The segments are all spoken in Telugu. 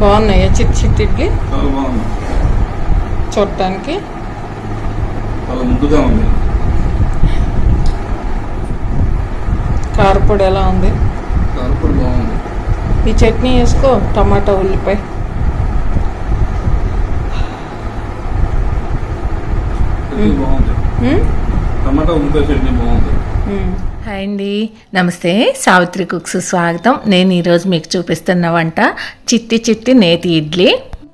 బాగున్నాయా చిట్టి చిట్టి ఇడ్లీ? చాలా బాగుంది. చూడటానికి చాలా ముద్దుగా ఉంది. కారపొడి ఎలా ఉంది? కారపొడి బాగుంది. ఈ చట్నీ వేసుకో, టమాటా ఉల్లిపాయ. చట్నీ బాగుంది. టమాటా ఉల్లిపాయ చట్నీ బాగుంది. హాయ్ అండి, నమస్తే. సావిత్రి కుక్స్ స్వాగతం. నేను ఈరోజు మీకు చూపిస్తున్న వంట చిట్టి చిట్టి నేతి ఇడ్లీ.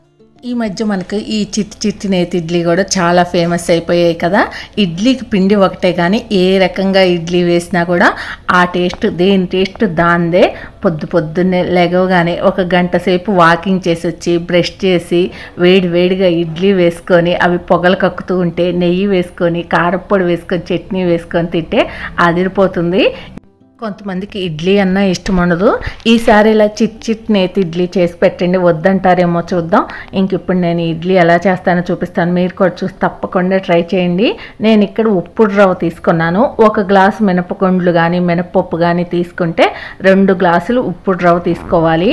ఈ మధ్య మనకు ఈ చిట్టి చిట్టి నేతి ఇడ్లీ కూడా చాలా ఫేమస్ అయిపోయాయి కదా. ఇడ్లీకి పిండి ఒకటే కానీ ఏ రకంగా ఇడ్లీ వేసినా కూడా ఆ టేస్ట్, దేని టేస్ట్ దాందే. పొద్దున్నే లేవగానే ఒక గంట సేపు వాకింగ్ చేసి వచ్చి బ్రష్ చేసి వేడిగా ఇడ్లీ వేసుకొని అవి పొగలు కక్కుతూ ఉంటే నెయ్యి వేసుకొని కారప్పొడి వేసుకొని చట్నీ వేసుకొని తింటే అదిరిపోతుంది. కొంతమందికి ఇడ్లీ అన్నా ఇష్టం ఉండదు. ఈసారి ఇలా చిట్ నేతి ఇడ్లీ చేసి పెట్టండి, వద్దంటారేమో చూద్దాం. ఇంక ఇప్పుడు నేను ఇడ్లీ ఎలా చేస్తానో చూపిస్తాను, మీరు కూడా చూసి తప్పకుండా ట్రై చేయండి. నేను ఇక్కడ ఉప్పుడు రవ్వ తీసుకున్నాను. 1 గ్లాసు మినపగుండ్లు కానీ మినపప్పు కానీ తీసుకుంటే 2 గ్లాసులు ఉప్పుడు రవ్వ తీసుకోవాలి.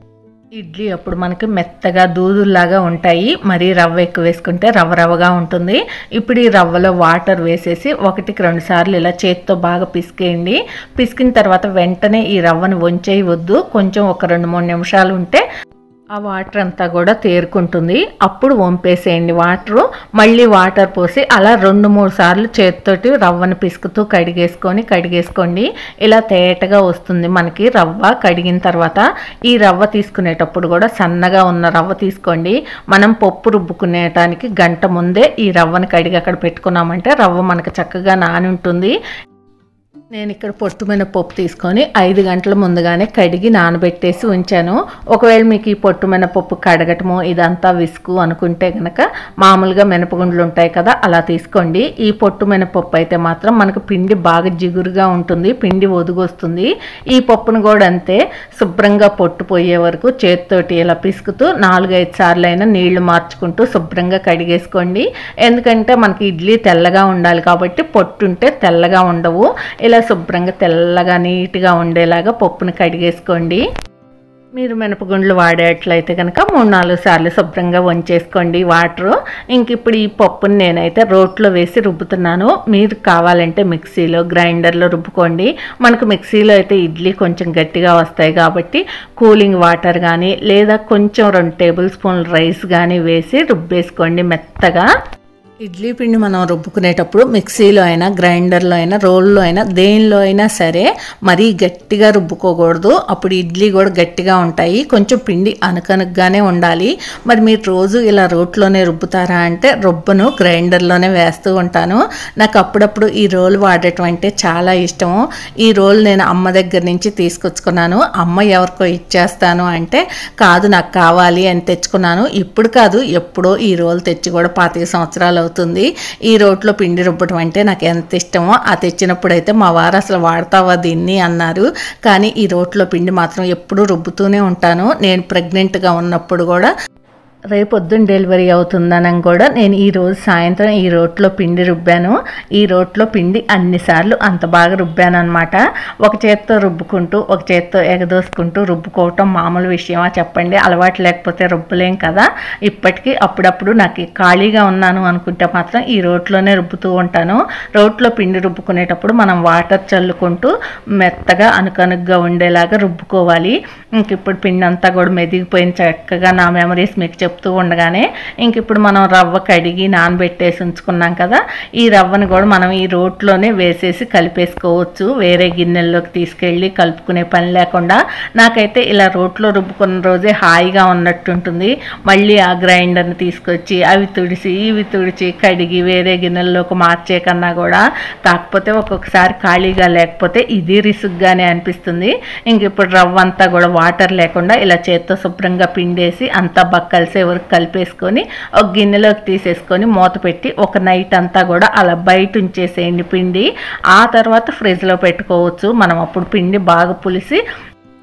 ఇడ్లీ అప్పుడు మనకి మెత్తగా దూదుల్లాగా ఉంటాయి. మరీ రవ్వ ఎక్కువ వేసుకుంటే రవ్వగా ఉంటుంది. ఇప్పుడు ఈ రవ్వలో వాటర్ వేసేసి 1కి 2 సార్లు ఇలా చేతితో బాగా పిసికేయండి. పిసికిన తర్వాత వెంటనే ఈ రవ్వను వంచేయవద్దు. కొంచెం ఒక 2-3 నిమిషాలు ఉంటే ఆ వాటర్ అంతా కూడా తేరుకుంటుంది. అప్పుడు వంపేసేయండి వాటరు. మళ్ళీ వాటర్ పోసి అలా 2-3 సార్లు చేతితోటి రవ్వను పిసుకుతూ కడిగేసుకోండి. ఇలా తేటగా వస్తుంది మనకి రవ్వ. కడిగిన తర్వాత ఈ రవ్వ తీసుకునేటప్పుడు కూడా సన్నగా ఉన్న రవ్వ తీసుకోండి. మనం పప్పు రుబ్బుకునేటానికి గంట ముందే ఈ రవ్వను కడిగి అక్కడ పెట్టుకున్నామంటే రవ్వ మనకు చక్కగా నాని ఉంటుంది. నేను ఇక్కడ పొట్టు మినపప్పు తీసుకొని 5 గంటల ముందుగానే కడిగి నానబెట్టేసి ఉంచాను. ఒకవేళ మీకు ఈ పొట్టు మినపప్పు కడగటము ఇదంతా విసుగు అనుకుంటే కనుక మామూలుగా మినపగుండ్లు ఉంటాయి కదా, అలా తీసుకోండి. ఈ పొట్టు మినపప్పు అయితే మాత్రం మనకు పిండి బాగా జిగురుగా ఉంటుంది, పిండి ఒదుగొస్తుంది. ఈ పప్పును కూడా అంతే, శుభ్రంగా పొట్టు పోయే వరకు చేతితోటి ఇలా పిసుకుతూ 4-5 సార్లు అయినా నీళ్లు మార్చుకుంటూ శుభ్రంగా కడిగేసుకోండి. ఎందుకంటే మనకి ఇడ్లీ తెల్లగా ఉండాలి కాబట్టి పొట్టుంటే తెల్లగా ఉండవు. ఇలా శుభ్రంగా తెల్లగా నీట్గా ఉండేలాగా పప్పును కడిగేసుకోండి. మీరు మినపగుండ్లు వాడేట్లయితే కనుక 3-4 సార్లు శుభ్రంగా వంచేసుకోండి వాటరు. ఇంక ఇప్పుడు ఈ పప్పుని నేనైతే రోట్లో వేసి రుబ్బుతున్నాను. మీరు కావాలంటే మిక్సీలో గ్రైండర్లో రుబ్బుకోండి. మనకు మిక్సీలో అయితే ఇడ్లీ కొంచెం గట్టిగా వస్తాయి కాబట్టి కూలింగ్ వాటర్ కానీ లేదా కొంచెం 2 టేబుల్ స్పూన్లు రైస్ కానీ వేసి రుబ్బేసుకోండి మెత్తగా. ఇడ్లీ పిండి మనం రుబ్బుకునేటప్పుడు మిక్సీలో అయినా గ్రైండర్లో అయినా రోల్లో అయినా దేనిలో అయినా సరే మరీ గట్టిగా రుబ్బుకోకూడదు. అప్పుడు ఇడ్లీ కూడా గట్టిగా ఉంటాయి. కొంచెం పిండి అనకనకగానే ఉండాలి. మరి మీరు రోజు ఇలా రోట్లోనే రుబ్బుతారా అంటే రుబ్బను, గ్రైండర్లోనే వేస్తూ ఉంటాను. నాకు అప్పుడప్పుడు ఈ రోల్ వాడటం అంటే చాలా ఇష్టము. ఈ రోల్ నేను అమ్మ దగ్గర నుంచి తీసుకొచ్చుకున్నాను. అమ్మ ఎవరికో ఇచ్చేస్తాను అంటే కాదు నాకు కావాలి అని తెచ్చుకున్నాను. ఇప్పుడు కాదు, ఎప్పుడో ఈ రోల్ తెచ్చి కూడా 25 సంవత్సరాలు అవుతుంది. ఈ రోట్లో పిండి రుబ్బటం అంటే నాకు ఎంత ఇష్టమో. ఆ తెచ్చినప్పుడు అయితే మా వారు అసలు వాడతావా దీన్ని అన్నారు. కానీ ఈ రోట్లో పిండి మాత్రం ఎప్పుడూ రుబ్బుతూనే ఉంటాను. నేను ప్రెగ్నెంట్గా ఉన్నప్పుడు కూడా రేపొద్దున డెలివరీ అవుతుందని కూడా నేను ఈరోజు సాయంత్రం ఈ రోట్లో పిండి రుబ్బాను. ఈ రోట్లో పిండి అన్నిసార్లు అంత బాగా రుబ్బాను అనమాట. ఒక చేత్తో రుబ్బుకుంటూ ఒక చేత్తో ఎగదోసుకుంటూ రుబ్బుకోవటం మామూలు విషయమా చెప్పండి? అలవాటు లేకపోతే రుబ్బలేం కదా. ఇప్పటికీ అప్పుడప్పుడు నాకు ఖాళీగా ఉన్నాను అనుకుంటే మాత్రం ఈ రోట్లోనే రుబ్బుతూ ఉంటాను. రోట్లో పిండి రుబ్బుకునేటప్పుడు మనం వాటర్ చల్లుకుంటూ మెత్తగా అనుకనుగ్గా ఉండేలాగా రుబ్బుకోవాలి. ఇంక ఇప్పుడు పిండి అంతా కూడా మెదిగిపోయిన చక్కగా నా మెమరీస్ మీకు చెప్తూ ఉండగానే ఇంక ఇప్పుడు మనం రవ్వ కడిగి నానబెట్టేసి ఉంచుకున్నాం కదా, ఈ రవ్వను కూడా మనం ఈ రోట్లోనే వేసేసి కలిపేసుకోవచ్చు. వేరే గిన్నెల్లోకి తీసుకెళ్ళి కలుపుకునే పని లేకుండా. నాకైతే ఇలా రోట్లో రుబ్బుకున్న రోజే హాయిగా ఉన్నట్టుంటుంది. మళ్ళీ ఆ గ్రైండర్ని తీసుకొచ్చి అవి తుడిచి ఇవి తుడిచి కడిగి వేరే గిన్నెల్లోకి మార్చే కన్నా కూడా, కాకపోతే ఒక్కొక్కసారి ఖాళీగా లేకపోతే ఇది రిసుగ్గానే అనిపిస్తుంది. ఇంక ఇప్పుడు రవ్వ అంతా కూడా వాటర్ లేకుండా ఇలా చేత్తో శుభ్రంగా పిండేసి అంతా కలిసే వరకు కలిపేసుకొని ఒక గిన్నెలోకి తీసేసుకొని మూత పెట్టి ఒక నైట్ అంతా కూడా అలా బయట ఉంచేసేయండి పిండి. ఆ తర్వాత ఫ్రిడ్జ్లో పెట్టుకోవచ్చు. మనం అప్పుడు పిండి బాగా పులిసి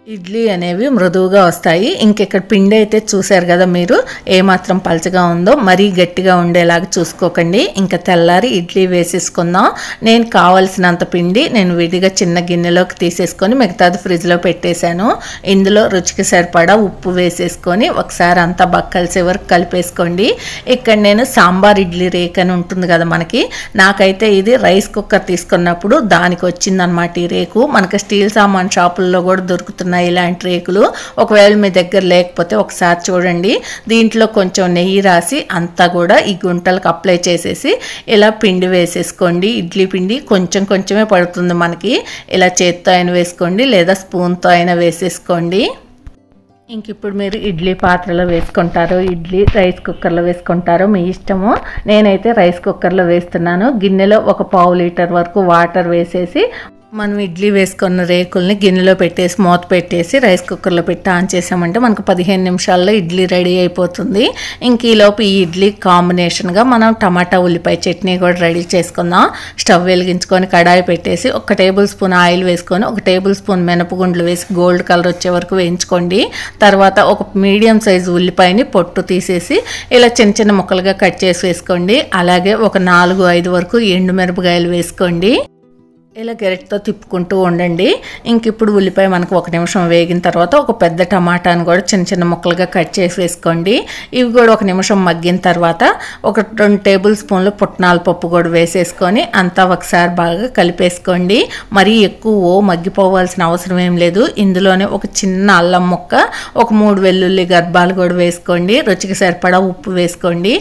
ఇడ్లీ అనేవి మృదువుగా వస్తాయి. ఇంకెక్కడ పిండి అయితే చూసారు కదా మీరు, ఏమాత్రం పలచగా ఉందో మరీ గట్టిగా ఉండేలాగా చూసుకోకండి. ఇంకా తెల్లారి ఇడ్లీ వేసేసుకుందాం. నేను కావలసినంత పిండి నేను విడిగా చిన్న గిన్నెలోకి తీసేసుకొని మిగతాది ఫ్రిడ్జ్లో పెట్టేశాను. ఇందులో రుచికి సరిపడా ఉప్పు వేసేసుకొని ఒకసారి అంతా బాగా కలిసే వరకు కలిపేసుకోండి. ఇక్కడ నేను సాంబార్ ఇడ్లీ రేక్ అని ఉంటుంది కదా మనకి, నాకైతే ఇది రైస్ కుక్కర్ తీసుకున్నప్పుడు దానికి వచ్చిందనమాట ఈ రేకు. మనకి స్టీల్ సామాన్ షాపుల్లో కూడా దొరుకుతున్నాయి ఇలాంటి రేకులు. ఒకవేళ మీ దగ్గర లేకపోతే ఒకసారి చూడండి. దీంట్లో కొంచెం నెయ్యి రాసి అంతా కూడా ఈ గుంటలకు అప్లై చేసేసి ఇలా పిండి వేసేసుకోండి. ఇడ్లీ పిండి కొంచెం కొంచెమే పడుతుంది మనకి. ఇలా చేత్తో అయినా వేసుకోండి లేదా స్పూన్తో అయినా వేసేసుకోండి. ఇంక ఇప్పుడు మీరు ఇడ్లీ పాత్రలో వేసుకుంటారు, ఇడ్లీ రైస్ కుక్కర్లో వేసుకుంటారో మీ ఇష్టము. నేనైతే రైస్ కుక్కర్లో వేస్తున్నాను. గిన్నెలో 1/2 లీటర్ వరకు వాటర్ వేసేసి మనం ఇడ్లీ వేసుకున్న రేకుల్ని గిన్నెలో పెట్టేసి మూత పెట్టేసి రైస్ కుక్కర్లో పెట్టి ఆన్ చేసామంటే మనకు 15 నిమిషాల్లో ఇడ్లీ రెడీ అయిపోతుంది. ఇంక ఈలోపు ఈ ఇడ్లీ కాంబినేషన్గా మనం టమాటా ఉల్లిపాయ చట్నీ కూడా రెడీ చేసుకుందాం. స్టవ్ వెలిగించుకొని కడాయి పెట్టేసి 1 టేబుల్ స్పూన్ ఆయిల్ వేసుకొని 1 టేబుల్ స్పూన్ మినపగుండ్లు వేసి గోల్డ్ కలర్ వచ్చే వరకు వేయించుకోండి. తర్వాత ఒక మీడియం సైజు ఉల్లిపాయని పొట్టు తీసేసి ఇలా చిన్న చిన్న ముక్కలుగా కట్ చేసి వేసుకోండి. అలాగే ఒక 4-5 వరకు ఎండుమిరపకాయలు వేసుకోండి. ఇలా గెరెట్తో తిప్పుకుంటూ ఉండండి. ఇంక ఇప్పుడు ఉల్లిపాయ మనకు 1 నిమిషం వేగిన తర్వాత ఒక పెద్ద టమాటాను కూడా చిన్న చిన్న ముక్కలుగా కట్ చేసి వేసుకోండి. ఇవి కూడా 1 నిమిషం మగ్గిన తర్వాత ఒక 2 టేబుల్ స్పూన్లు పుట్నాల పప్పు కూడా వేసేసుకొని అంతా ఒకసారి బాగా కలిపేసుకోండి. మరీ ఎక్కువ మగ్గిపోవాల్సిన అవసరం ఏం లేదు. ఇందులోనే ఒక చిన్న అల్లం ముక్క, ఒక 3 వెల్లుల్లి గర్భాలు కూడా వేసుకోండి. రుచికి సరిపడా ఉప్పు వేసుకోండి.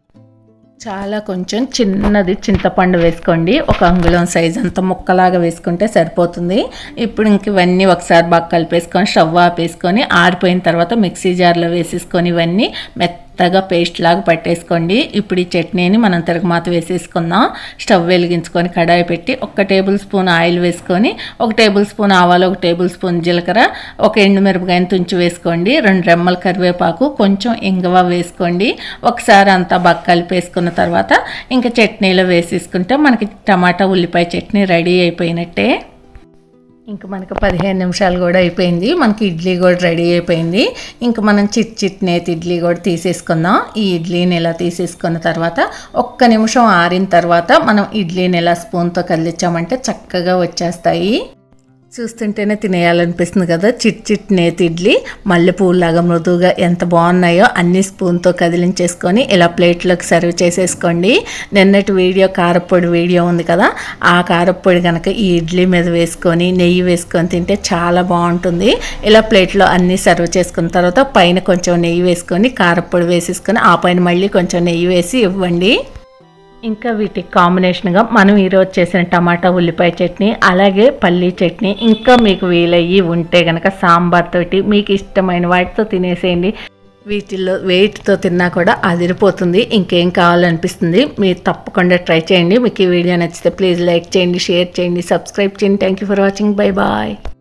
చాలా కొంచెం చిన్నది చింతపండు వేసుకోండి. 1 అంగుళం సైజ్ అంత ముక్కలాగా వేసుకుంటే సరిపోతుంది. ఇప్పుడు ఇంక ఇవన్నీ ఒకసారి బాగా కలిపేసుకొని స్టవ్ ఆపేసుకొని ఆరిపోయిన తర్వాత మిక్సీ జార్లో వేసేసుకొని ఇవన్నీ మెత్తగా పేస్ట్ లాగా పట్టేసుకోండి. ఇప్పుడు ఈ చట్నీని మనం తిరగమాత వేసేసుకుందాం. స్టవ్ వెలిగించుకొని కడాయి పెట్టి 1 టేబుల్ స్పూన్ ఆయిల్ వేసుకొని 1 టేబుల్ స్పూన్ ఆవాలు, 1 టేబుల్ స్పూన్ జీలకర్ర, 1 ఎండుమిరపకాయని తుంచి వేసుకోండి. 2 రెమ్మల కరివేపాకు, కొంచెం ఇంగువ వేసుకోండి. ఒకసారి అంతా బాగా కలిపేసుకున్న తర్వాత ఇంకా చట్నీలో వేసేసుకుంటే మనకి టమాటా ఉల్లిపాయ చట్నీ రెడీ అయిపోయినట్టే. ఇంకా మనకు 15 నిమిషాలు కూడా అయిపోయింది. మనకి ఇడ్లీ కూడా రెడీ అయిపోయింది. ఇంకా మనం చిట్ నేతి ఇడ్లీ కూడా తీసేసుకుందాం. ఈ ఇడ్లీని ఇలా తీసేసుకున్న తర్వాత 1 నిమిషం ఆరిన తర్వాత మనం ఇడ్లీని ఇలా స్పూన్తో కదిలించామంటే చక్కగా వచ్చేస్తాయి. చూస్తుంటేనే తినేయాలనిపిస్తుంది కదా. చిట్ నేతి ఇడ్లీ మల్లెపూలాగా మృదువుగా ఎంత బాగున్నాయో అన్ని స్పూన్తో కదిలించేసుకొని ఇలా ప్లేట్లోకి సర్వ్ చేసేసుకోండి. నిన్నటి వీడియో కారప్పొడి వీడియో ఉంది కదా, ఆ కారప్పొడి కనుక ఈ ఇడ్లీ మీద వేసుకొని నెయ్యి వేసుకొని తింటే చాలా బాగుంటుంది. ఇలా ప్లేట్లో అన్నీ సర్వ్ చేసుకున్న తర్వాత పైన కొంచెం నెయ్యి వేసుకొని కారప్పొడి వేసేసుకొని ఆ పైన మళ్ళీ కొంచెం నెయ్యి వేసి ఇవ్వండి. ఇంకా వీటికి కాంబినేషన్గా మనం ఈరోజు చేసిన టమాటా ఉల్లిపాయ చట్నీ, అలాగే పల్లీ చట్నీ, ఇంకా మీకు వీలయ్యి ఉంటే కనుక సాంబార్ తోటి మీకు ఇష్టమైన వాటితో తినేసేయండి. వీటిల్లో వేటితో తిన్నా కూడా అదిరిపోతుంది. ఇంకేం కావాలనిపిస్తుంది. మీరు తప్పకుండా ట్రై చేయండి. మీకు ఈ వీడియో నచ్చితే ప్లీజ్ లైక్ చేయండి, షేర్ చేయండి, సబ్స్క్రైబ్ చేయండి. Thank you for watching. Bye bye.